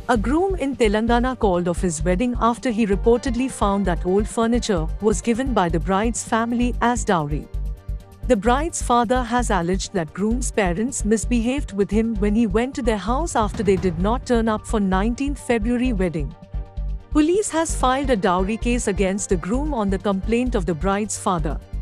A groom in Telangana called off his wedding after he reportedly found that old furniture was given by the bride's family as dowry. The bride's father has alleged that groom's parents misbehaved with him when he went to their house after they did not turn up for 19th February wedding. Police has filed a dowry case against the groom on the complaint of the bride's father.